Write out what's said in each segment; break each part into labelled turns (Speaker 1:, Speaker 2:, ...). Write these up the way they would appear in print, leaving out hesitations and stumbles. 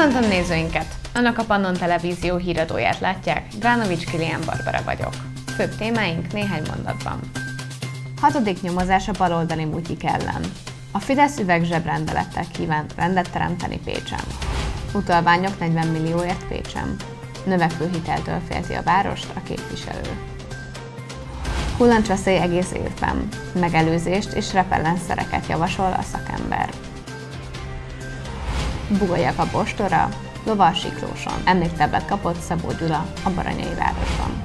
Speaker 1: Köszöntöm nézőinket! Önök a Pannon Televízió híradóját látják, Dránovics Kilián Barbara vagyok. Főbb témáink néhány mondatban. 6. nyomozás a baloldali mutyik ellen. A Fidesz üvegzsebrendelettel kíván rendet teremteni Pécsen. Utalványok 40 millióért Pécsen. Növekvő hiteltől félti a várost a képviselő. Kullancsveszély egész évben. Megelőzést és repellenszereket javasol a szakember. Bugolyag a Bostora, Lovar Siklóson. Emléktáblát kapott Szabó Gyula a Baranyai városban.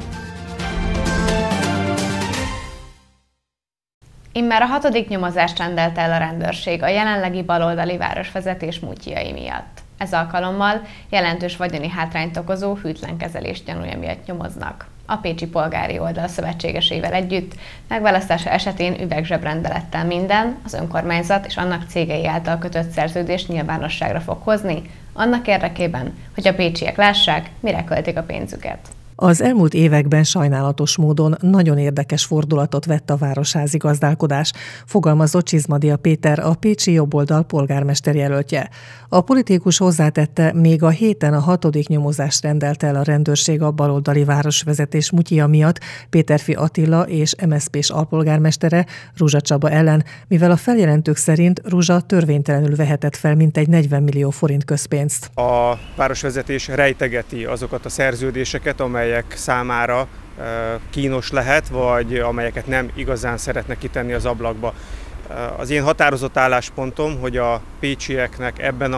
Speaker 1: Immár a 6. nyomozást rendelte el a rendőrség a jelenlegi baloldali városvezetés múltjai miatt. Ez alkalommal jelentős vagyoni hátrányt okozó hűtlenkezelés gyanúja miatt nyomoznak. A Pécsi Polgári Oldal szövetségeseivel együtt megválasztása esetén üvegzsebrendelettel minden, az önkormányzat és annak cégei által kötött szerződést nyilvánosságra fog hozni, annak érdekében, hogy a pécsiek lássák, mire költik a pénzüket.
Speaker 2: Az elmúlt években sajnálatos módon nagyon érdekes fordulatot vett a városházi gazdálkodás, fogalmazott Csizmadia Péter, a pécsi jobboldal polgármesterjelöltje. A politikus hozzátette, még a héten a 6. nyomozást rendelte el a rendőrség a baloldali városvezetés mutyia miatt Péterfi Attila és MSZP-s alpolgármestere Ruzsa Csaba ellen, mivel a feljelentők szerint Ruzsa törvénytelenül vehetett fel mintegy 40 millió forint közpénzt.
Speaker 3: A városvezetés rejtegeti azokat a szerződéseket, amelyek számára kínos lehet, vagy amelyeket nem igazán szeretne kitenni az ablakba. Az én határozott álláspontom, hogy a pécsieknek ezen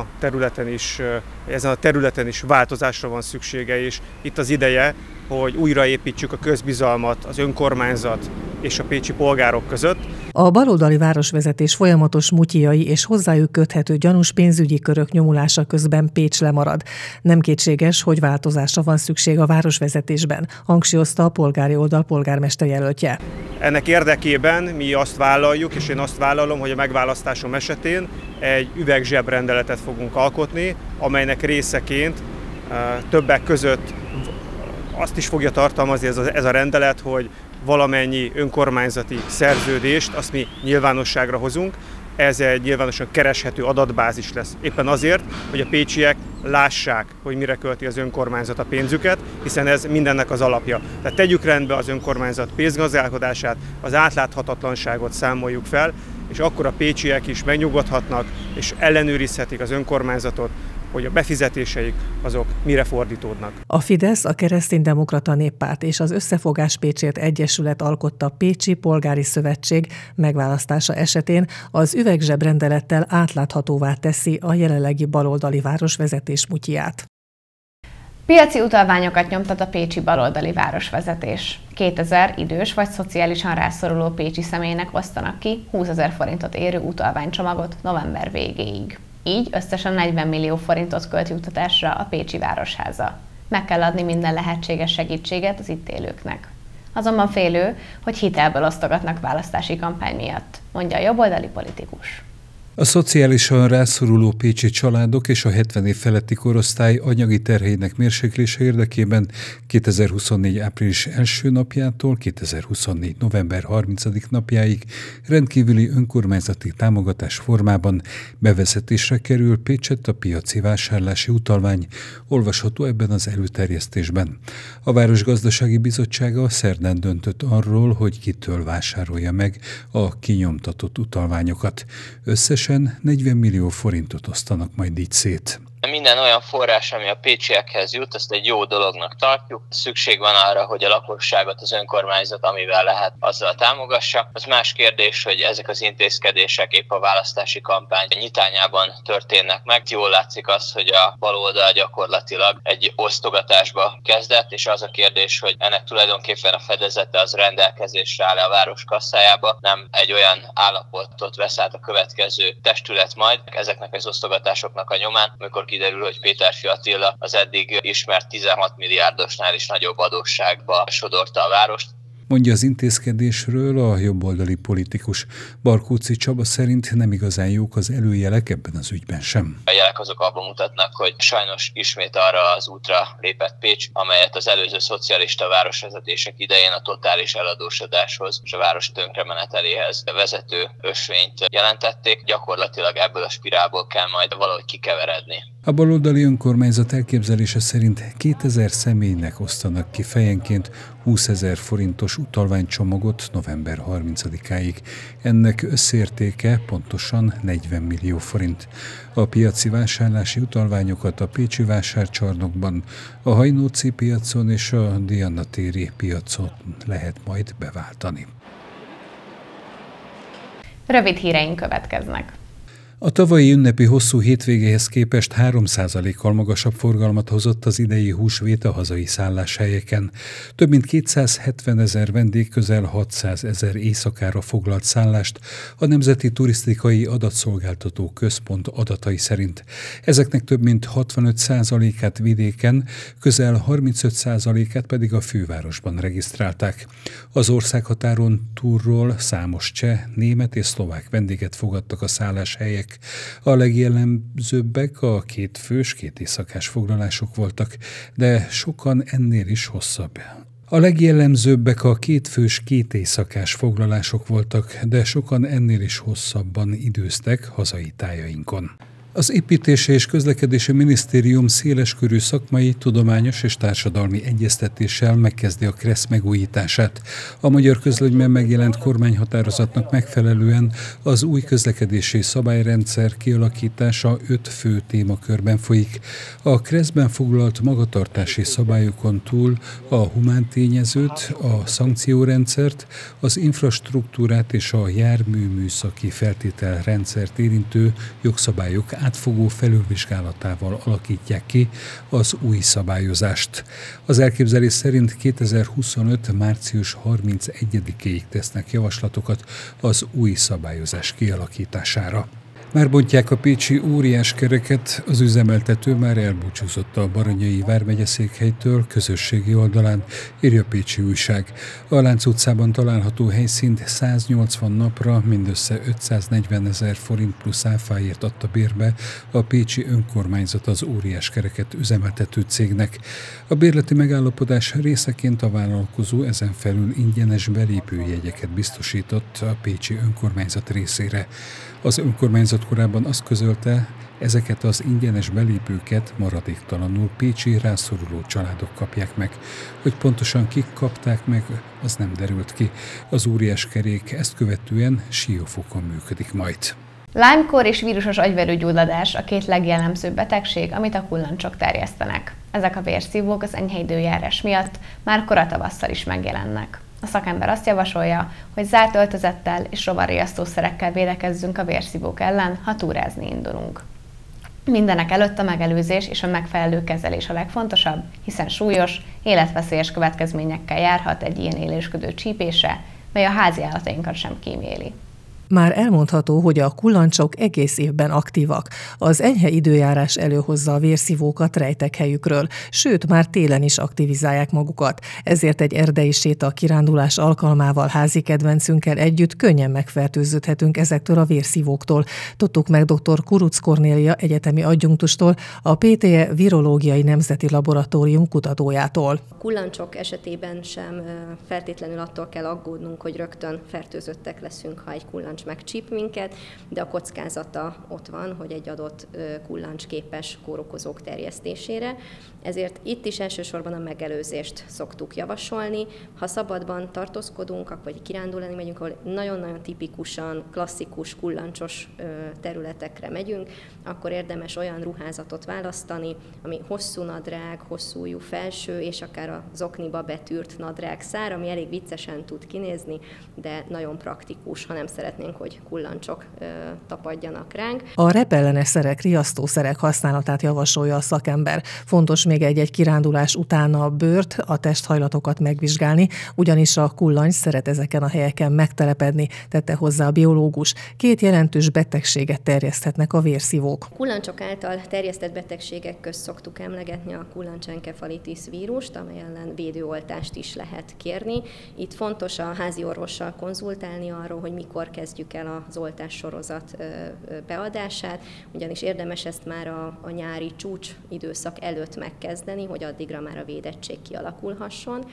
Speaker 3: a területen is változásra van szüksége, és itt az ideje, hogy újraépítsük a közbizalmat az önkormányzat és a pécsi polgárok között.
Speaker 2: A baloldali városvezetés folyamatos mutyijai és hozzájuk köthető gyanús pénzügyi körök nyomulása közben Pécs lemarad. Nem kétséges, hogy változásra van szükség a városvezetésben, hangsúlyozta a Polgári Oldal polgármesterjelöltje.
Speaker 3: Ennek érdekében mi azt vállaljuk, és én azt vállalom, hogy a megválasztásom esetén egy üvegzsebrendeletet fogunk alkotni, amelynek részeként többek között azt is fogja tartalmazni ez a rendelet, hogy valamennyi önkormányzati szerződést azt mi nyilvánosságra hozunk. Ez egy nyilvánosan kereshető adatbázis lesz. Éppen azért, hogy a pécsiek lássák, hogy mire költi az önkormányzat a pénzüket, hiszen ez mindennek az alapja. Tehát tegyük rendbe az önkormányzat pénzgazdálkodását, az átláthatatlanságot számoljuk fel, és akkor a pécsiek is megnyugodhatnak, és ellenőrizhetik az önkormányzatot, hogy a befizetéseik azok mire fordítódnak.
Speaker 2: A Fidesz, a Kereszténydemokrata Néppárt és az Összefogás Pécsért Egyesület alkotta Pécsi Polgári Szövetség megválasztása esetén az üvegzsebrendelettel átláthatóvá teszi a jelenlegi baloldali városvezetés mutyiját.
Speaker 1: Piaci utalványokat nyomtat a pécsi baloldali városvezetés. 2000 idős vagy szociálisan rászoruló pécsi személynek osztanak ki 20 000 forintot érő utalványcsomagot november végéig. Így összesen 40 millió forintot költ juttatásra a Pécsi Városháza. Meg kell adni minden lehetséges segítséget az itt élőknek. Azonban félő, hogy hitelből osztogatnak választási kampány miatt, mondja a jobboldali politikus.
Speaker 4: A szociálisan rászoruló pécsi családok és a 70 év feletti korosztály anyagi terhének mérséklése érdekében 2024. április 1. napjától 2024. november 30. napjáig rendkívüli önkormányzati támogatás formában bevezetésre kerül Pécsett a piaci vásárlási utalvány, olvasható ebben az előterjesztésben. A Városgazdasági Bizottsága szerdán döntött arról, hogy kitől vásárolja meg a kinyomtatott utalványokat. Összesen 40 millió forintot osztanak majd így szét.
Speaker 5: Minden olyan forrás, ami a pécsiekhez jut, azt egy jó dolognak tartjuk. Szükség van arra, hogy a lakosságot az önkormányzat, amivel lehet, azzal támogassa. Az más kérdés, hogy ezek az intézkedések épp a választási kampány nyitányában történnek meg. Jól látszik az, hogy a baloldal gyakorlatilag egy osztogatásba kezdett, és az a kérdés, hogy ennek tulajdonképpen a fedezete az rendelkezésre áll a város kasszájába, nem egy olyan állapotot vesz át a következő testület majd ezeknek az osztogatásoknak a nyomán, amikor kiderül, hogy Péterfi Attila az eddig ismert 16 milliárdosnál is nagyobb adósságba sodorta a várost.
Speaker 4: Mondja az intézkedésről a jobboldali politikus. Barkóczy Csaba szerint nem igazán jók az előjelek ebben az ügyben sem.
Speaker 5: A jelek azok abban mutatnak, hogy sajnos ismét arra az útra lépett Pécs, amelyet az előző szocialista városvezetések idején a totális eladósodáshoz és a város tönkremeneteléhez vezető ösvényt jelentették. Gyakorlatilag ebből a spirálból kell majd valahogy kikeveredni.
Speaker 4: A baloldali önkormányzat elképzelése szerint 2000 személynek osztanak ki fejenként 20 000 forintos utalványcsomagot november 30-áig. Ennek összértéke pontosan 40 millió forint. A piaci vásárlási utalványokat a pécsi vásárcsarnokban, a Hajnóci piacon és a Diana téri piacon lehet majd beváltani.
Speaker 1: Rövid híreink következnek.
Speaker 4: A tavalyi ünnepi hosszú hétvégéhez képest 3%-kal magasabb forgalmat hozott az idei húsvét a hazai szálláshelyeken. Több mint 270 000 vendég közel 600 000 éjszakára foglalt szállást a Nemzeti Turisztikai Adatszolgáltató Központ adatai szerint. Ezeknek több mint 65%-át vidéken, közel 35%-át pedig a fővárosban regisztrálták. Az országhatáron túlról számos cseh, német és szlovák vendéget fogadtak a szálláshelyek. A legjellemzőbbek a 2 fős, 2 éjszakás foglalások voltak, de sokan ennél is hosszabb. A legjellemzőbbek a 2 fős, 2 éjszakás foglalások voltak, de sokan ennél is hosszabban időztek hazai tájainkon. Az Építési és Közlekedési Minisztérium széleskörű szakmai, tudományos és társadalmi egyeztetéssel megkezdi a KRESZ megújítását. A Magyar Közlönyben megjelent kormányhatározatnak megfelelően az új közlekedési szabályrendszer kialakítása 5 fő témakörben folyik. A KRESZ-ben foglalt magatartási szabályokon túl a humántényezőt, a szankciórendszert, az infrastruktúrát és a járműműszaki feltételrendszert érintő jogszabályok átfogó felülvizsgálatával alakítják ki az új szabályozást. Az elképzelés szerint 2025. március 31-ig tesznek javaslatokat az új szabályozás kialakítására. Már bontják a pécsi óriáskereket, az üzemeltető már elbúcsúzott a Baranyai vármegyeszékhelytől közösségi oldalán, írja a Pécsi Újság. A Lánc utcában található helyszínt 180 napra mindössze 540 000 forint plusz áfáért adta bérbe a pécsi önkormányzat az óriáskereket üzemeltető cégnek. A bérleti megállapodás részeként a vállalkozó ezen felül ingyenes belépőjegyeket biztosított a pécsi önkormányzat részére. Az önkormányzat korábban azt közölte, ezeket az ingyenes belépőket maradéktalanul pécsi rászoruló családok kapják meg. Hogy pontosan kik kapták meg, az nem derült ki. Az óriáskerék ezt követően Siófokon működik majd.
Speaker 1: Lyme-kór és vírusos agyverőgyulladás a 2 legjellemzőbb betegség, amit a kullancsok terjesztenek. Ezek a vérszívók az enyhe időjárás miatt már koratavasszal is megjelennek. A szakember azt javasolja, hogy zárt öltözettel és rovarriasztószerekkel védekezzünk a vérszívók ellen, ha túrázni indulunk. Mindenek előtt a megelőzés és a megfelelő kezelés a legfontosabb, hiszen súlyos, életveszélyes következményekkel járhat egy ilyen élősködő csípése, mely a háziállatainkat sem kíméli.
Speaker 2: Már elmondható, hogy a kullancsok egész évben aktívak. Az enyhe időjárás előhozza a vérszívókat rejtek helyükről, sőt, már télen is aktivizálják magukat. Ezért egy erdei séta kirándulás alkalmával házi kedvencünkkel együtt könnyen megfertőződhetünk ezektől a vérszívóktól. Tudtuk meg dr. Kuruc Kornélia egyetemi adjunktustól, a PTE Virológiai Nemzeti Laboratórium kutatójától.
Speaker 6: A kullancsok esetében sem feltétlenül attól kell aggódnunk, hogy rögtön fertőzöttek leszünk, ha egy kullancs megcsíp minket, de a kockázata ott van, hogy egy adott kullancs képes kórokozók terjesztésére. Ezért itt is elsősorban a megelőzést szoktuk javasolni. Ha szabadban tartózkodunk, vagy kirándulni megyünk, ahol nagyon-nagyon tipikusan klasszikus kullancsos területekre megyünk, akkor érdemes olyan ruházatot választani, ami hosszú nadrág, hosszú ujjú felső, és akár az okniba betűrt nadrág szár, ami elég viccesen tud kinézni, de nagyon praktikus, ha nem szeretnénk, hogy kullancsok tapadjanak ránk.
Speaker 2: A repellenes szerek, riasztószerek használatát javasolja a szakember. Fontos még egy kirándulás után a bőrt, a testhajlatokat megvizsgálni, ugyanis a kullancs szeret ezeken a helyeken megtelepedni, tette hozzá a biológus. 2 jelentős betegséget terjeszthetnek a vérszívók.
Speaker 6: A kullancsok által terjesztett betegségek közt szoktuk emlegetni a kullancsenkefalitis vírust, amely ellen védőoltást is lehet kérni. Itt fontos a házi orvossal konzultálni arról, hogy mikor kezdjük el az oltás sorozat beadását, ugyanis érdemes ezt már a nyári csúcs időszak előtt megkezdeni, hogy addigra már a védettség kialakulhasson.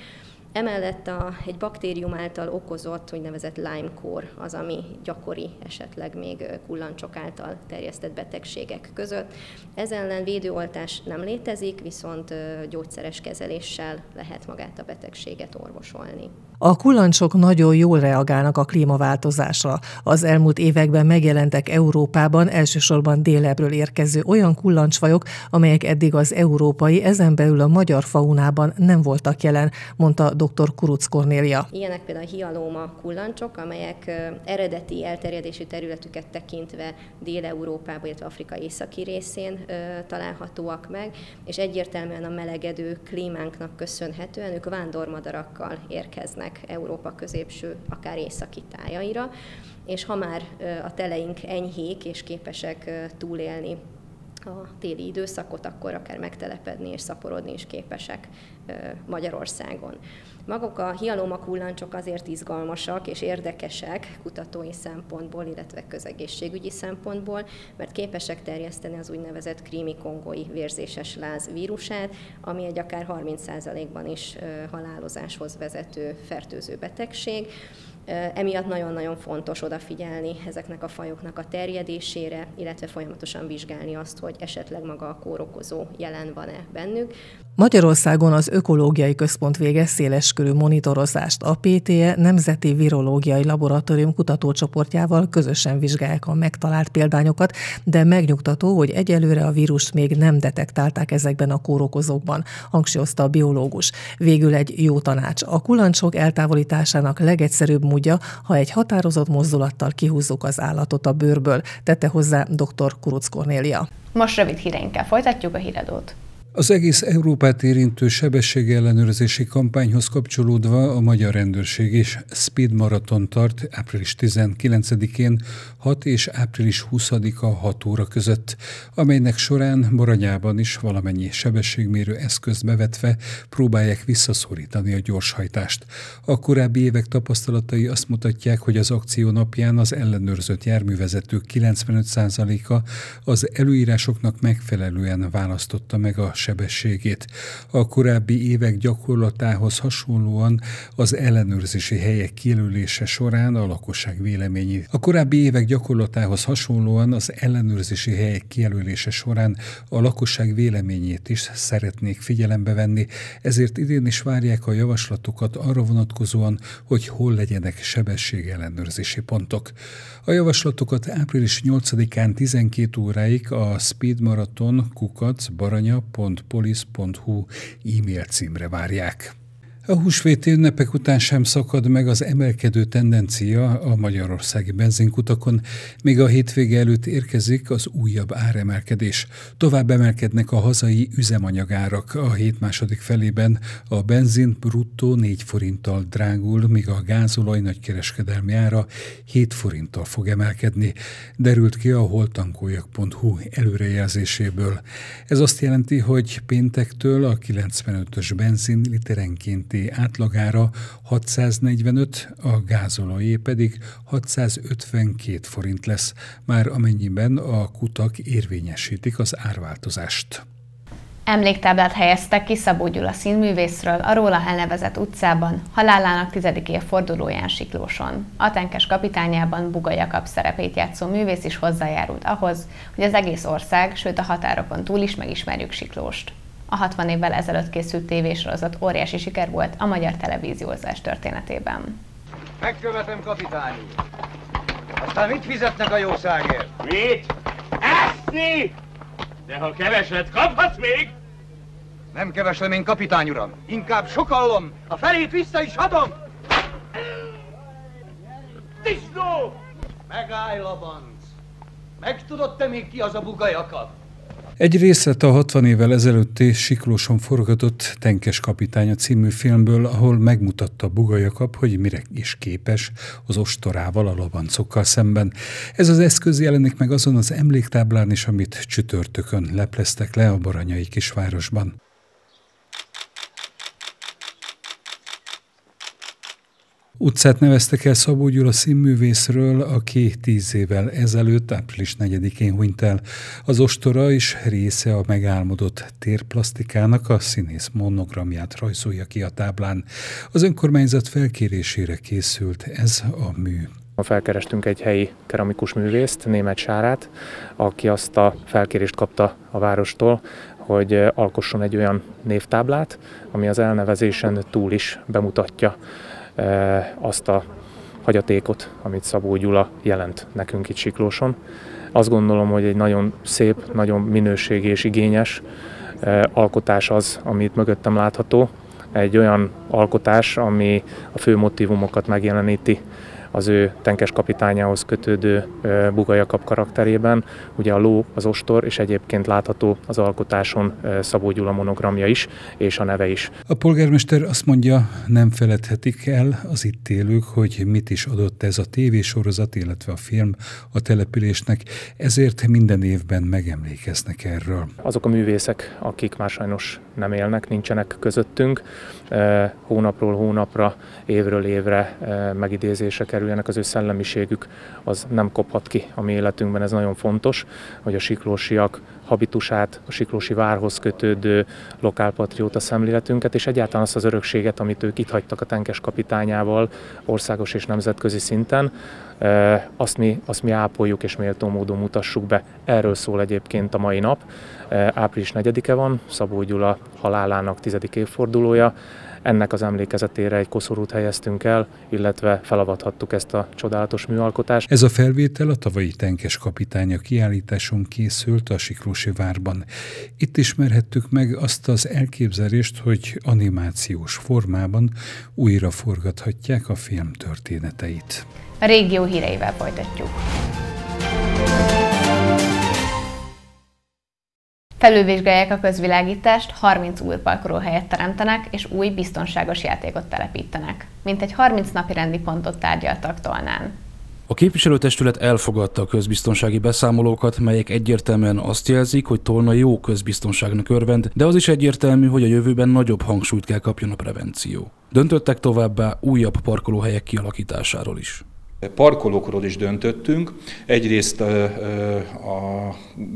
Speaker 6: Emellett egy baktérium által okozott úgynevezett Lyme-kór az, ami gyakori esetleg még kullancsok által terjesztett betegségek között. Ez ellen védőoltás nem létezik, viszont gyógyszeres kezeléssel lehet magát a betegséget orvosolni.
Speaker 2: A kullancsok nagyon jól reagálnak a klímaváltozásra. Az elmúlt években megjelentek Európában elsősorban délebbről érkező olyan kullancsfajok, amelyek eddig az európai, ezen belül a magyar faunában nem voltak jelen, mondta dr. Kuruc Kornélia.
Speaker 6: Ilyenek például a hialóma kullancsok, amelyek eredeti elterjedési területüket tekintve Dél-Európában, illetve Afrika északi részén találhatóak meg, és egyértelműen a melegedő klímánknak köszönhetően ők vándormadarakkal érkeznek Európa középső, akár északi tájaira, és ha már a teleink enyhék és képesek túlélni a téli időszakot, akkor akár megtelepedni és szaporodni is képesek Magyarországon. Maguk a hialóma kullancsok azért izgalmasak és érdekesek kutatói szempontból, illetve közegészségügyi szempontból, mert képesek terjeszteni az úgynevezett krími-kongói vérzéses láz vírusát, ami egy akár 30%-ban is halálozáshoz vezető fertőző betegség. Emiatt nagyon-nagyon fontos odafigyelni ezeknek a fajoknak a terjedésére, illetve folyamatosan vizsgálni azt, hogy esetleg maga a kórokozó jelen van-e bennük.
Speaker 2: Magyarországon az Ökológiai Központ végez széleskörű monitorozást. A PTE Nemzeti Virológiai Laboratórium kutatócsoportjával közösen vizsgálják a megtalált példányokat, de megnyugtató, hogy egyelőre a vírust még nem detektálták ezekben a kórokozókban, hangsúlyozta a biológus. Végül egy jó tanács. A kullancsok eltávolításának legegyszerűbb módja, ha egy határozott mozdulattal kihúzzuk az állatot a bőrből, tette hozzá dr. Kuruc Kornélia.
Speaker 1: Most rövid híreinkkel folytatjuk a híradót.
Speaker 4: Az egész Európát érintő sebességellenőrzési kampányhoz kapcsolódva a magyar rendőrség is speed maraton tart április 19-én 6 és április 20-a 6 óra között, amelynek során Baranyában is valamennyi sebességmérő eszközt bevetve próbálják visszaszorítani a gyorshajtást. A korábbi évek tapasztalatai azt mutatják, hogy az akció napján az ellenőrzött járművezetők 95%-a az előírásoknak megfelelően választotta meg a sebességét. A korábbi évek gyakorlatához hasonlóan az ellenőrzési helyek kijelölése során a lakosság véleményét is szeretnék figyelembe venni, ezért idén is várják a javaslatokat arra vonatkozóan, hogy hol legyenek sebességellenőrzési pontok. A javaslatokat április 8-án 12 óráig a speedmaraton@baranya.police.hu e-mail címre várják. A húsvéti ünnepek után sem szakad meg az emelkedő tendencia a magyarországi benzinkutakon, még a hétvége előtt érkezik az újabb áremelkedés. Tovább emelkednek a hazai üzemanyagárak. A hét második felében a benzin bruttó 4 forinttal drágul, míg a gázolaj nagykereskedelmi ára 7 forinttal fog emelkedni, derült ki a holtankoljak.hu előrejelzéséből. Ez azt jelenti, hogy péntektől a 95-ös benzin literenkénti átlagára 645, a gázolajé pedig 652 forint lesz, már amennyiben a kutak érvényesítik az árváltozást.
Speaker 1: Emléktáblát helyeztek ki Szabó Gyula színművészről a róla elnevezett utcában, halálának 10. évfordulóján Siklóson. A Tenkes kapitányában Buga Jakab szerepét játszó művész is hozzájárult ahhoz, hogy az egész ország, sőt a határokon túl is megismerjük Siklóst. A 60 évvel ezelőtt készült tévésorozat óriási siker volt a magyar televíziózás történetében.
Speaker 7: Megkövetem, kapitány úr. Aztán mit fizetnek a jószágért?
Speaker 8: Mit? Eszni! De ha keveset kaphatsz még?
Speaker 7: Nem keveslem én, kapitány uram. Inkább sokallom. A felét vissza is adom.
Speaker 8: Disznó!
Speaker 7: Megállj, labanc. Megtudod te még ki az a Buga Jakab?
Speaker 4: Egy részlet a 60 évvel ezelőtti Siklóson forgatott Tenkes kapitánya című filmből, ahol megmutatta Buga Jakab, hogy mire is képes az ostorával, a labancokkal szemben. Ez az eszköz jelenik meg azon az emléktáblán is, amit csütörtökön lepleztek le a baranyai kisvárosban. Utcát neveztek el Szabó Gyula színművészről, aki 10 évvel ezelőtt, április 4-én hunyt el. Az ostora is része a megálmodott térplasztikának, a színész monogramját rajzolja ki a táblán. Az önkormányzat felkérésére készült ez a mű.
Speaker 9: Felkerestünk egy helyi keramikus művészt, Németh Sárát, aki azt a felkérést kapta a várostól, hogy alkosson egy olyan névtáblát, ami az elnevezésen túl is bemutatja azt a hagyatékot, amit Szabó Gyula jelent nekünk itt Siklóson. Azt gondolom, hogy egy nagyon szép, nagyon minőségi és igényes alkotás az, amit mögöttem látható. Egy olyan alkotás, ami a fő motívumokat megjeleníti az ő tenkes kapitányához kötődő Buga Jakab karakterében. Ugye a ló, az ostor, és egyébként látható az alkotáson Szabó Gyula monogramja is, és a neve is.
Speaker 4: A polgármester azt mondja, nem feledhetik el az itt élők, hogy mit is adott ez a tévésorozat, illetve a film a településnek, ezért minden évben megemlékeznek erről.
Speaker 9: Azok a művészek, akik már sajnos nem élnek, nincsenek közöttünk, hónapról hónapra, évről évre megidézésre kerüljenek, az ő szellemiségük az nem kophat ki a mi életünkben, ez nagyon fontos, hogy a siklósiak habitusát, a siklósi várhoz kötődő lokálpatrióta szemléletünket, és egyáltalán azt az örökséget, amit ők itt hagytak a tenkes kapitányával országos és nemzetközi szinten, azt mi ápoljuk és méltó módon mutassuk be. Erről szól egyébként a mai nap. Április 4-e van, Szabó Gyula halálának 10. évfordulója. Ennek az emlékezetére egy koszorút helyeztünk el, illetve felavathattuk ezt a csodálatos műalkotást.
Speaker 4: Ez a felvétel a tavalyi tenkes kapitánya kiállításon készült a Siklósi várban. Itt ismerhettük meg azt az elképzelést, hogy animációs formában újra forgathatják a film történeteit.
Speaker 1: A régió híreivel folytatjuk. Felülvizsgálják a közvilágítást, 30 új parkolóhelyet teremtenek és új biztonságos játékot telepítenek. Mintegy 30 napi rendi pontot tárgyaltak Tolnán.
Speaker 10: A képviselőtestület elfogadta a közbiztonsági beszámolókat, melyek egyértelműen azt jelzik, hogy Tolna jó közbiztonságnak örvend, de az is egyértelmű, hogy a jövőben nagyobb hangsúlyt kell kapjon a prevenció. Döntöttek továbbá újabb parkolóhelyek kialakításáról is.
Speaker 11: Parkolókról is döntöttünk. Egyrészt a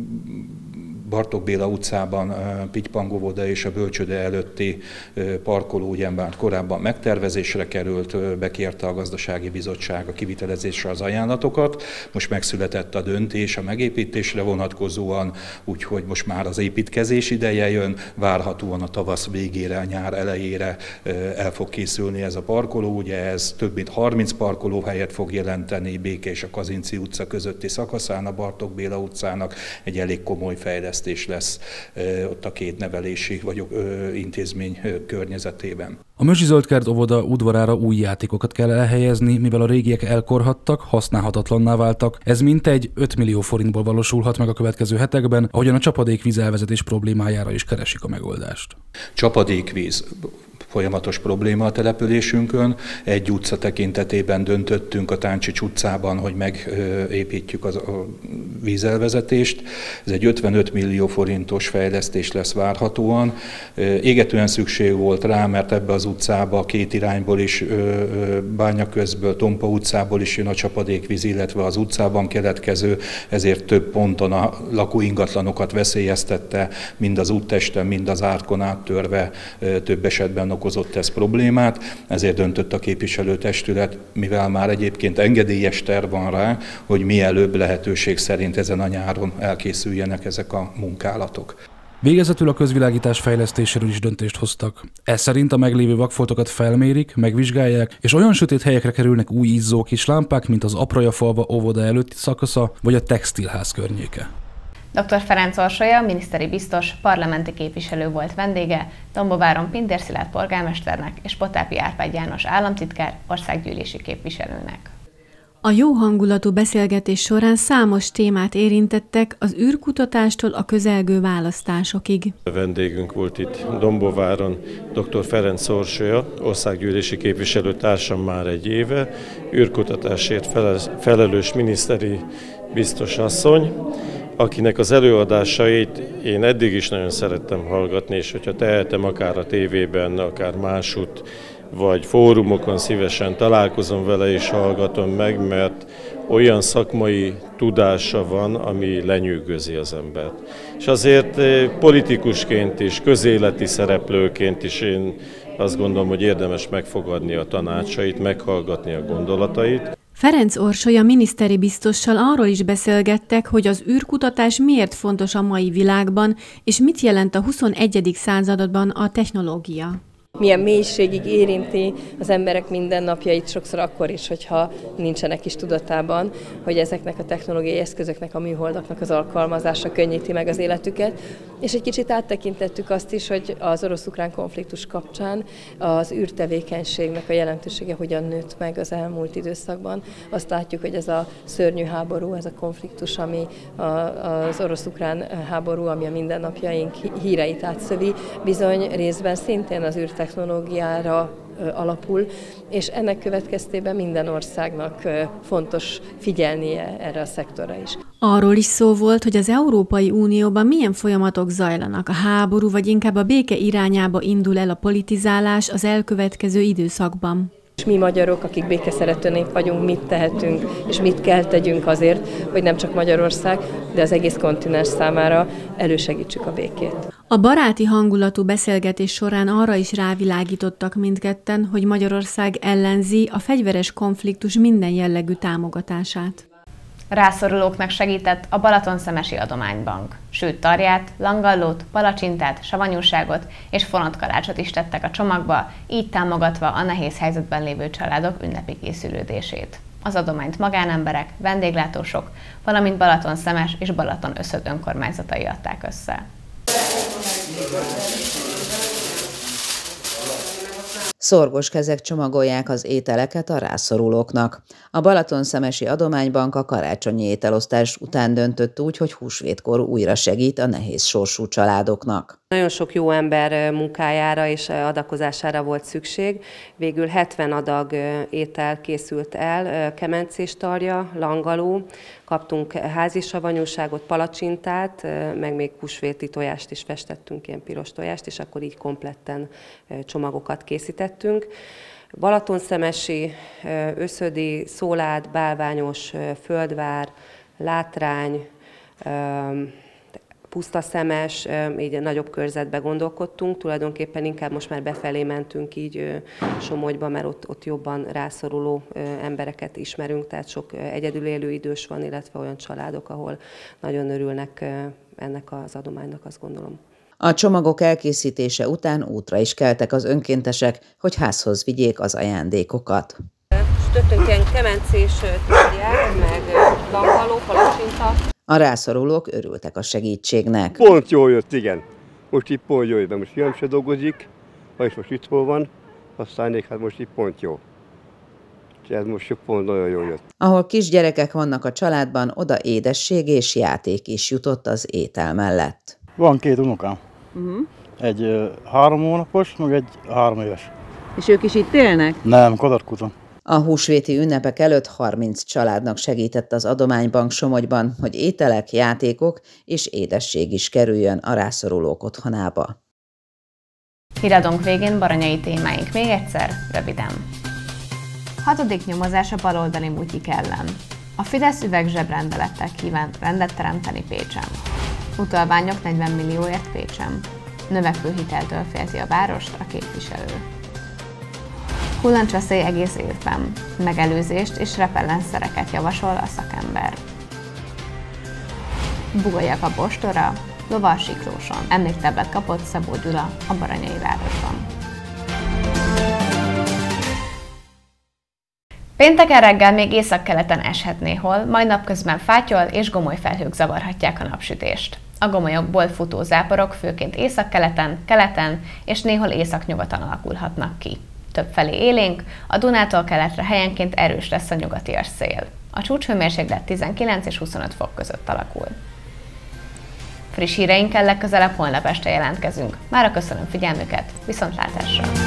Speaker 11: Bartók Béla utcában Pitypang óvoda és a bölcsőde előtti parkoló ugyebár korábban megtervezésre került, bekérte a gazdasági bizottság a kivitelezésre az ajánlatokat. Most megszületett a döntés a megépítésre vonatkozóan, úgyhogy most már az építkezés ideje jön, várhatóan a tavasz végére, a nyár elejére el fog készülni ez a parkoló. Ugye ez több mint 30 parkolóhelyet fog jelenteni Béke és a Kazinczy utca közötti szakaszán, a Bartók Béla utcának egy elég komoly fejlesztés lesz ott a két nevelési vagy intézmény környezetében.
Speaker 10: A Mözsi Zöldkert óvoda udvarára új játékokat kell elhelyezni, mivel a régiek elkorhattak, használhatatlanná váltak. Ez mintegy 5 millió forintból valósulhat meg a következő hetekben, ahogyan a csapadékvíz elvezetés problémájára is keresik a megoldást.
Speaker 11: Csapadékvíz folyamatos probléma a településünkön. Egy utca tekintetében döntöttünk a Táncsics utcában, hogy megépítjük a vízelvezetést. Ez egy 55 millió forintos fejlesztés lesz várhatóan. Égetően szükség volt rá, mert ebbe az utcába két irányból is, Bányaközből, Tompa utcából is jön a csapadékvíz, illetve az utcában keletkező, ezért több ponton a lakóingatlanokat veszélyeztette, mind az úttesten, mind az árkon áttörve több esetben okozott ez problémát, ezért döntött a képviselőtestület, mivel már egyébként engedélyes terv van rá, hogy mielőbb lehetőség szerint ezen a nyáron elkészüljenek ezek a munkálatok.
Speaker 10: Végezetül a közvilágítás fejlesztéséről is döntést hoztak. Ez szerint a meglévő vakfoltokat felmérik, megvizsgálják, és olyan sötét helyekre kerülnek új izzó kis lámpák, mint az Apraja-falva óvoda előtti szakasza, vagy a textilház környéke.
Speaker 1: Dr. Ferenc Orsolya, miniszteri biztos, parlamenti képviselő volt vendége, Dombováron Pintér Szilárd polgármesternek és Potápi Árpád János államtitkár országgyűlési képviselőnek.
Speaker 12: A jó hangulatú beszélgetés során számos témát érintettek, az űrkutatástól a közelgő választásokig.
Speaker 13: A vendégünk volt itt Dombováron dr. Ferenc Orsolya, országgyűlési képviselőtársam már egy éve, űrkutatásért felelős miniszteri biztos asszony, akinek az előadásait én eddig is nagyon szerettem hallgatni, és hogyha tehetem, akár a tévében, akár másút vagy fórumokon szívesen találkozom vele és hallgatom meg, mert olyan szakmai tudása van, ami lenyűgözi az embert. És azért politikusként is, közéleti szereplőként is én azt gondolom, hogy érdemes megfogadni a tanácsait, meghallgatni a gondolatait.
Speaker 12: Ferenc Orsolya miniszteri biztossal arról is beszélgettek, hogy az űrkutatás miért fontos a mai világban, és mit jelent a 21. században a technológia.
Speaker 14: Milyen mélységig érinti az emberek mindennapjait, sokszor akkor is, hogyha nincsenek is tudatában, hogy ezeknek a technológiai eszközöknek, a műholdaknak az alkalmazása könnyíti meg az életüket. És egy kicsit áttekintettük azt is, hogy az orosz-ukrán konfliktus kapcsán az űrtevékenységnek a jelentősége hogyan nőtt meg az elmúlt időszakban. Azt látjuk, hogy ez a szörnyű háború, ez a konfliktus, ami az orosz-ukrán háború, ami a mindennapjaink híreit átszövi, bizony részben szintén az űrtechnológiára alapul, és ennek következtében minden országnak fontos figyelnie erre a szektorra is.
Speaker 12: Arról is szó volt, hogy az Európai Unióban milyen folyamatok zajlanak. A háború vagy inkább a béke irányába indul el a politizálás az elkövetkező időszakban.
Speaker 14: És mi magyarok, akik békeszerető nép vagyunk, mit tehetünk, és mit kell tegyünk azért, hogy nem csak Magyarország, de az egész kontinens számára elősegítsük a békét.
Speaker 12: A baráti hangulatú beszélgetés során arra is rávilágítottak mindketten, hogy Magyarország ellenzi a fegyveres konfliktus minden jellegű támogatását.
Speaker 1: Rászorulóknak segített a Balatonszemesi Adománybank. Sült tarját, langallót, palacsintát, savanyúságot és fonotkalácsot is tettek a csomagba, így támogatva a nehéz helyzetben lévő családok ünnepi készülődését. Az adományt magánemberek, vendéglátósok, valamint Balatonszemes és Balatonöszöd önkormányzatai adták össze.
Speaker 15: Szorgos kezek csomagolják az ételeket a rászorulóknak. A Balatonszemesi Adománybank a karácsonyi ételosztás után döntött úgy, hogy húsvétkor újra segít a nehéz sorsú családoknak.
Speaker 16: Nagyon sok jó ember munkájára és adakozására volt szükség. Végül 70 adag étel készült el, kemencés tarja, langaló, kaptunk házi savanyúságot, palacsintát, meg még húsvéti tojást is festettünk, ilyen piros tojást, és akkor így kompletten csomagokat készítettünk. Balatonszemesi, öszödi, szólád, bálványos, földvár, látrány, pusztaszemes, így nagyobb körzetbe gondolkodtunk, tulajdonképpen inkább most már befelé mentünk így Somogyba, mert ott jobban rászoruló embereket ismerünk, tehát sok egyedül élő idős van, illetve olyan családok, ahol nagyon örülnek ennek az adománynak, azt gondolom.
Speaker 15: A csomagok elkészítése után útra is keltek az önkéntesek, hogy házhoz vigyék az ajándékokat.
Speaker 16: Sütöttünk ilyen kemencés tarját, meg langaló, palacsinta.
Speaker 15: A rászorulók örültek a segítségnek.
Speaker 17: Pont jól jött, igen. Most itt pont jól jött, de most fiam se dolgozik, és most itthon van, aztán hát most itt pont jó. És ez most pont nagyon jól jött.
Speaker 15: Ahol kisgyerekek vannak a családban, oda édesség és játék is jutott az étel mellett.
Speaker 18: Van 2 unokám. Egy 3 hónapos, meg egy 3 éves.
Speaker 19: És ők is itt élnek?
Speaker 18: Nem, Kadarkuton.
Speaker 15: A húsvéti ünnepek előtt 30 családnak segített az Adománybank Somogyban, hogy ételek, játékok és édesség is kerüljön a rászorulók otthonába.
Speaker 1: Híradónk végén baranyai témáink még egyszer, röviden. 6. nyomozás a baloldali mutyik ellen. A Fidesz üvegzsebrendelettel kíván rendet teremteni Pécsen. Utalványok 40 millióért Pécsen. Növekvő hiteltől félti a várost a képviselő. Kullancsveszély egész évben. Megelőzést és repellenszereket javasol a szakember. Bugoljak a Bostora, Lovar Siklóson. Emléktáblát kapott Szabó Gyula a Baranyai városban. Pénteken reggel még északkeleten eshet néhol, majd napközben fátyol és gomolyfelhők zavarhatják a napsütést. A gomolyokból futó záporok főként északkeleten, keleten és néhol északnyugaton alakulhatnak ki. Többfelé élénk, a Dunától keletre helyenként erős lesz a nyugatias szél. A csúcshőmérséklet 19 és 25 fok között alakul. Friss híreinkkel legközelebb holnap este jelentkezünk. Mára köszönöm figyelmüket, viszontlátásra!